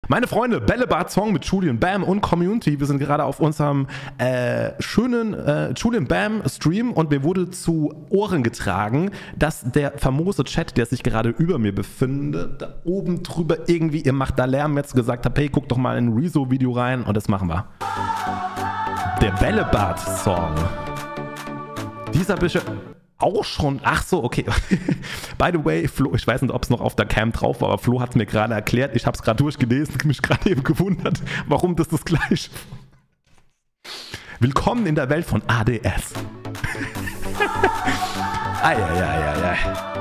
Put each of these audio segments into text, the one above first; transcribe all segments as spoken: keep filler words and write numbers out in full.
Meine Freunde, Bällebad Song mit Julian Bam und Community. Wir sind gerade auf unserem äh, schönen äh, Julian Bam Stream und mir wurde zu Ohren getragen, dass der famose Chat, der sich gerade über mir befindet, da oben drüber irgendwie, ihr macht da Lärm, jetzt gesagt hat, hey, guck doch mal in ein Rezo-Video rein und das machen wir. Der Bällebad Song. Dieser bisschen auch schon, ach so, okay. By the way, Flo, ich weiß nicht, ob es noch auf der Cam drauf war, aber Flo hat es mir gerade erklärt, ich habe es gerade durchgelesen, mich gerade eben gewundert, warum das das Gleiche war. Willkommen in der Welt von A D S. Eieieiei.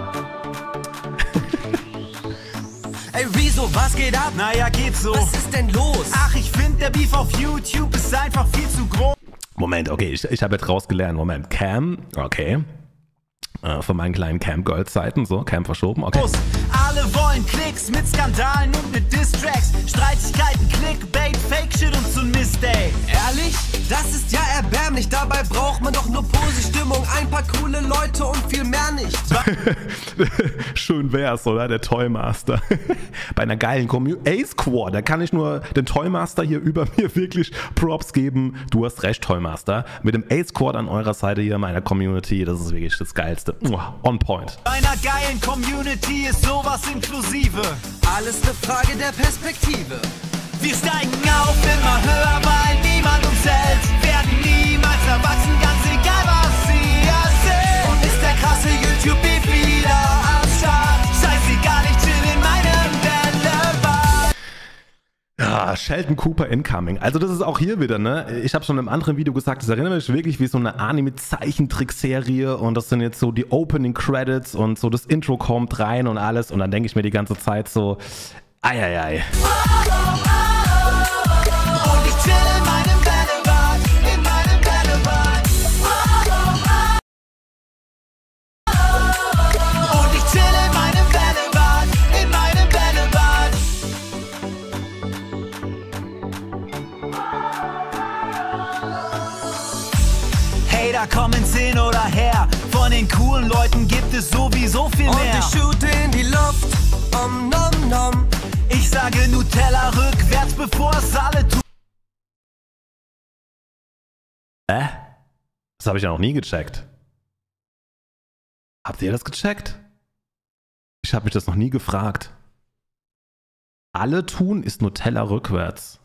Ey, Rezo, was geht ab? Naja, geht so. Was ist denn los? Ach, ich finde, der Beef auf YouTube ist einfach viel zu groß. Moment, okay, ich, ich habe jetzt rausgelernt. Moment, Cam, okay. Äh, von meinen kleinen Cam-Girls-Zeiten, so, Cam verschoben, okay. Alle wollen Klicks mit Skandalen und mit Distracks. Streitigkeiten, Clickbait, Fake-Shit und so ein Mist, ey. Ehrlich? Das ist ja erbärmlich. Dabei braucht man doch nur Posi-Stimmung, ein paar coole Leute und viel mehr nicht. Schön wär's, oder? Der Toymaster. Bei einer geilen Community. A-Squad, da kann ich nur den Toymaster hier über mir wirklich Props geben. Du hast recht, Toymaster. Mit dem A-Squad an eurer Seite hier, meiner Community, das ist wirklich das Geilste. On point. Bei einer geilen Community ist sowas inklusive. Alles eine Frage der Perspektive. Wir steigen auf immer höher, weil niemand uns hält. Werden niemals erwachsen, ganz egal was sie erzählen. Und ist der krasse YouTube-Beef wieder am Start. Scheißegal, ich chill in meinem Bällebad. Ja, Sheldon Cooper incoming. Also das ist auch hier wieder, ne? Ich habe schon im anderen Video gesagt, das erinnert mich wirklich wie so eine Anime-Zeichentrickserie und das sind jetzt so die Opening Credits und so das Intro kommt rein und alles und dann denke ich mir die ganze Zeit so, eieiei. Und ich chill in meinem Bällebad, in meinem Bällebad. Und ich chill in meinem Bällebad, in meinem Bällebad. Hater kommen hin oder her, von den coolen Leuten gibt es sowieso viel mehr. Und ich shoote in die Luft, om nom nom. Ich sage Nutella rückwärts, bevor es alle tun. Äh? Das habe ich ja noch nie gecheckt. Habt ihr das gecheckt? Ich habe mich das noch nie gefragt. Alle tun ist Nutella rückwärts.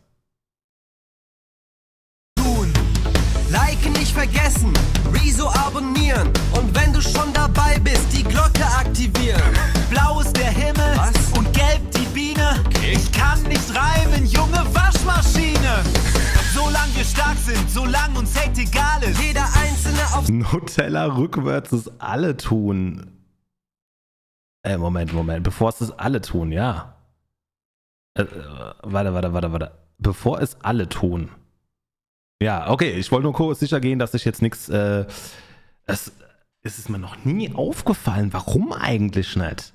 Like nicht vergessen, Rezo abonnieren und wenn du schon dabei bist, die Glocke aktivieren. Blau ist der Himmel Was? und gelb die Biene. Ich kann nicht reimen, junge Waschmaschine. Solange wir stark sind, solange uns Hate egal ist. Jeder Einzelne auf Nutella rückwärts ist alle tun. Äh, Moment, Moment. Bevor es das alle tun, ja. Äh, äh, warte, warte, warte, warte. Bevor es alle tun. Ja, okay, ich wollte nur kurz sicher gehen, dass ich jetzt nichts, äh, es, es ist mir noch nie aufgefallen. Warum eigentlich nicht?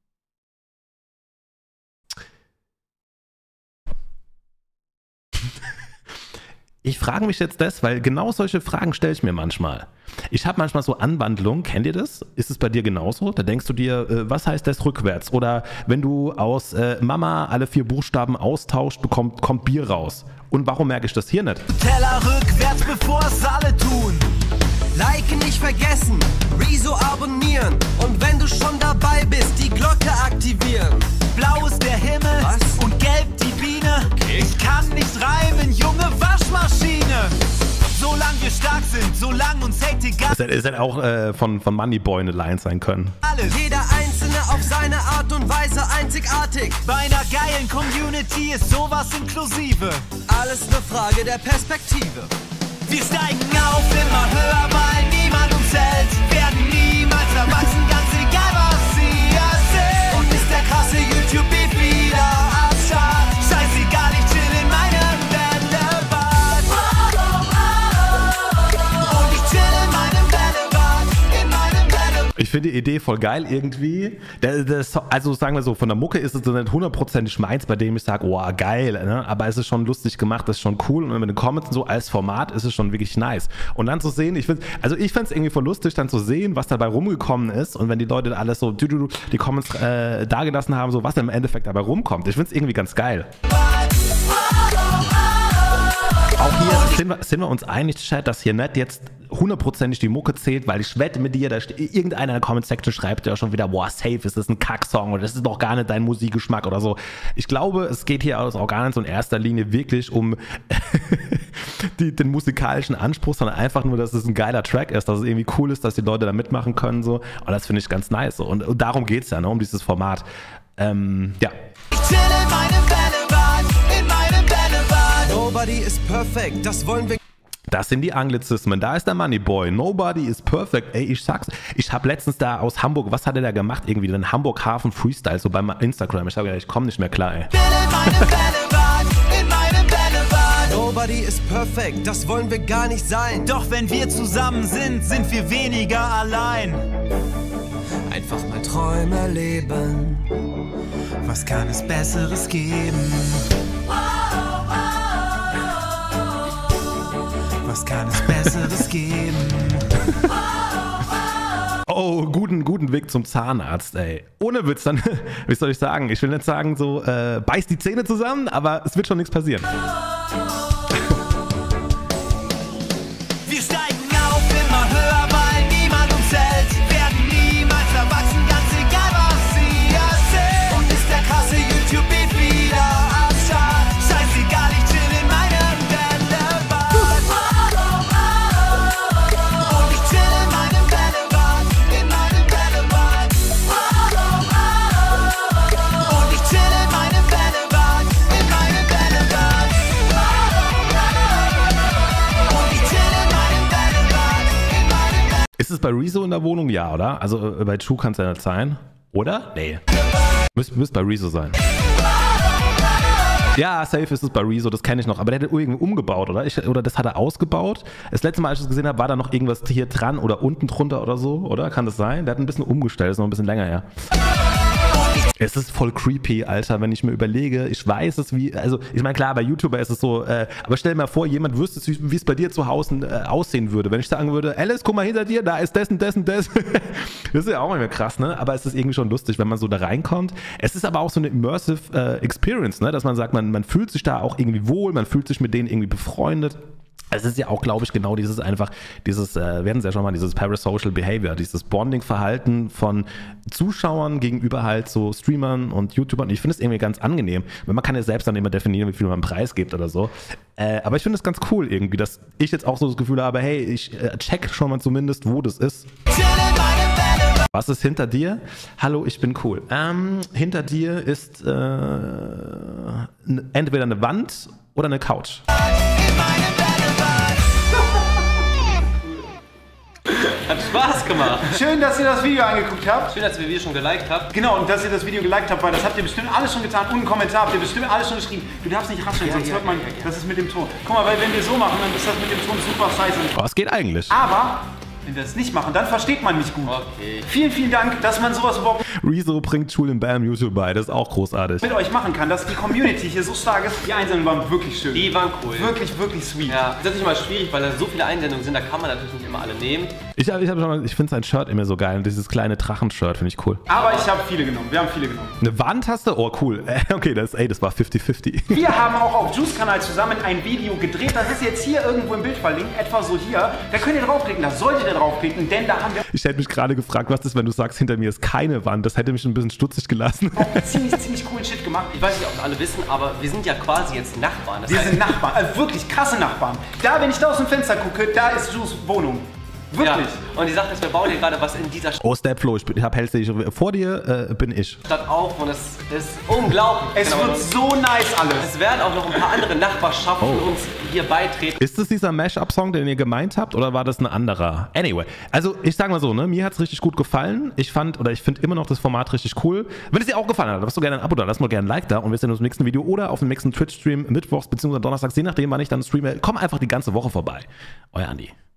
Ich frage mich jetzt das, weil genau solche Fragen stelle ich mir manchmal. Ich habe manchmal so Anwandlungen, kennt ihr das? Ist es bei dir genauso? Da denkst du dir, äh, was heißt das rückwärts? Oder wenn du aus äh, Mama alle vier Buchstaben austauscht, bekommt, kommt Bier raus. Und warum merke ich das hier nicht? Teller rückwärts, bevor es alle tun. Like nicht vergessen, Rezo abonnieren und wenn du schon dabei bist, die Glocke aktivieren. Blau ist der Himmel Was? und gelb die Biene. Ich kann nicht reimen, junge Waschmaschine. Solange wir stark sind, solange uns Hate egal Es hätte, es hätte auch äh, von, von Moneyboy eine Line sein können. ist. Jeder Einzelne auf seine Art und Weise einzigartig. Bei einer geilen Community ist sowas inklusive. Alles eine Frage der Perspektive. Wir steigen auf immer höher, weil niemand uns hält. Werden niemals erwachsen, ganz egal was sie erzählen. Und ist der krasse YouTube-Beef wieder am Start. Scheißegal, ich chill in meinem Bällebad. Und ich chill in meinem Bällebad, in meinem Bällebad. Ich finde die Idee voll geil irgendwie. Der, der, also sagen wir so, von der Mucke ist es nicht hundertprozentig meins, bei dem ich sage, oh geil, ne? Aber es ist schon lustig gemacht, das ist schon cool und mit den Comments so als Format ist es schon wirklich nice. Und dann zu sehen, ich finde, also ich fände es irgendwie voll lustig, dann zu sehen, was dabei rumgekommen ist und wenn die Leute alles so die Comments äh, dagelassen haben, so was im Endeffekt dabei rumkommt. Ich finde es irgendwie ganz geil. Bad. Auch hier sind wir, sind wir uns einig, Chat, dass hier nicht jetzt hundertprozentig die Mucke zählt, weil ich wette mit dir, da steht, irgendeiner in der Comment-Section schreibt ja schon wieder, boah, safe, ist das ein Kacksong oder das ist doch gar nicht dein Musikgeschmack oder so. Ich glaube, es geht hier auch gar nicht so in erster Linie wirklich um die, den musikalischen Anspruch, sondern einfach nur, dass es ein geiler Track ist, dass es irgendwie cool ist, dass die Leute da mitmachen können. So. Und das finde ich ganz nice. So. Und, und darum geht es ja, ne, um dieses Format. Ähm, ja. Ich chill in meinem Bällebad, in meinem Bällebad. Nobody is perfect, das wollen wir. Das sind die Anglizismen. Da ist der Moneyboy. Nobody is perfect. Ey, ich sag's. Ich habe letztens da aus Hamburg, was hat er da gemacht? Irgendwie den Hamburg Hafen Freestyle, so beim Instagram. Ich habe gedacht, ich komme nicht mehr klar, ey. Chill in meinem Bällebad, in meinem Bällebad. Nobody is perfect, das wollen wir gar nicht sein. Doch wenn wir zusammen sind, sind wir weniger allein. Einfach mal Träume leben. Was kann es Besseres geben? Was kann es Besseres geben? Oh, guten, guten Weg zum Zahnarzt, ey. Ohne Witz, dann, wie soll ich sagen? Ich will nicht sagen, so, äh, beiß die Zähne zusammen, aber es wird schon nichts passieren. Wir steigen auf immer höher, weil niemand uns hält. Werden niemals erwachsen, ganz egal was sie erzählen. Und ist der krasse YouTube-Beat wieder am Start? Scheißegal, ich chill in meinem Bällebad. Und ich chill in meinem Bällebad, in meinem Bällebad. Und ich chill in meinem Bällebad, in meinem Bällebad. Und ich chill in meinem Bällebad, in meinem Bällebad. Ist es bei Rezo in der Wohnung? Ja, oder? Also äh, bei True kann es ja nicht sein. Oder? Nee. Müsste müsst bei Rezo sein. Ja, safe ist es bei Rezo, das kenne ich noch. Aber der hat irgendwie umgebaut, oder? Ich, oder das hat er ausgebaut. Das letzte Mal, als ich es gesehen habe, war da noch irgendwas hier dran oder unten drunter oder so, oder? Kann das sein? Der hat ein bisschen umgestellt, ist noch ein bisschen länger her. Es ist voll creepy, Alter, wenn ich mir überlege, ich weiß es wie, also ich meine klar, bei YouTuber ist es so, äh, aber stell dir mal vor, jemand wüsste, wie es bei dir zu Hause äh, aussehen würde, wenn ich sagen würde, Alice, guck mal hinter dir, da ist dessen, dessen, dessen. Das ist ja auch immer krass, ne? Aber es ist irgendwie schon lustig, wenn man so da reinkommt. Es ist aber auch so eine immersive äh, Experience, ne? Dass man sagt, man, man fühlt sich da auch irgendwie wohl, man fühlt sich mit denen irgendwie befreundet. Es ist ja auch, glaube ich, genau dieses einfach, dieses, äh, wir hatten es ja schon mal, dieses Parasocial Behavior, dieses Bonding-Verhalten von Zuschauern gegenüber halt so Streamern und YouTubern. Ich finde es irgendwie ganz angenehm, weil man kann ja selbst dann immer definieren, wie viel man Preis gibt oder so. Äh, aber ich finde es ganz cool irgendwie, dass ich jetzt auch so das Gefühl habe, hey, ich äh, check schon mal zumindest, wo das ist. Was ist hinter dir? Hallo, ich bin cool. Ähm, hinter dir ist äh, n- entweder eine Wand oder eine Couch. Hat Spaß gemacht. Schön, dass ihr das Video angeguckt habt. Schön, dass ihr Video schon geliked habt. Genau, und dass ihr das Video geliked habt, weil das habt ihr bestimmt alles schon getan. Und einen Kommentar habt ihr bestimmt alles schon geschrieben. Du darfst nicht rascheln, sonst ja, hört man, ja, ja. das ist mit dem Ton. Guck mal, weil wenn wir so machen, dann ist das mit dem Ton super scheiße. Was geht eigentlich? Aber wenn wir das nicht machen, dann versteht man mich gut. Okay. Vielen, vielen Dank, dass man sowas überhaupt Rezo bringt Julian Bam YouTube bei, das ist auch großartig. mit euch machen kann, dass die Community hier so stark ist. Die Einzelnen waren wirklich schön. Die waren cool. Wirklich, wirklich sweet. Ja, das ist natürlich mal schwierig, weil da so viele Einsendungen sind, da kann man natürlich nicht immer alle nehmen. Ich, hab- ich, hab schon mal- ich finde sein Shirt immer so geil und dieses kleine Drachen-Shirt finde ich cool. Aber ich habe viele genommen. Wir haben viele genommen. Eine Wand hast du? Oh, cool. Äh, Okay, das, ey, das war fünfzig fünfzig. Wir haben auch auf Juice-Kanal zusammen ein Video gedreht. Das ist jetzt hier irgendwo im Bild verlinkt, etwa so hier. Da könnt ihr draufklicken, da solltet ihr draufklicken, denn da haben wir Ich hätte mich gerade gefragt, was ist, wenn du sagst, hinter mir ist keine Wand. Das hätte mich ein bisschen stutzig gelassen. auch ziemlich, ziemlich coolen Shit gemacht. Ich weiß nicht, ob es alle wissen, aber wir sind ja quasi jetzt Nachbarn. Das Wir heißt, sind Nachbarn, also wirklich krasse Nachbarn. Da, wenn ich da aus dem Fenster gucke, da ist Juice Wohnung. ja. Wirklich. Und die Sache ist, wir bauen hier gerade was in dieser Oh, Stepflow, ich, bin- ich hab Hellstage. Vor dir äh, bin ich. Stadt auf und es ist unglaublich. Es Genau. wird so nice alles. Es werden auch noch ein paar andere Nachbarschaften Oh. uns hier beitreten. Ist es dieser Mash-Up-Song, den ihr gemeint habt, oder war das ein anderer? Anyway, also ich sag mal so, ne, mir hat's richtig gut gefallen. Ich fand, oder ich finde immer noch das Format richtig cool. Wenn es dir auch gefallen hat, lass doch gerne ein Abo da, lass mal gerne ein Like da und wir sehen uns im nächsten Video oder auf dem nächsten Twitch-Stream mittwochs bzw. donnerstags, je nachdem, wann ich dann streame. Komm einfach die ganze Woche vorbei. Euer Andi.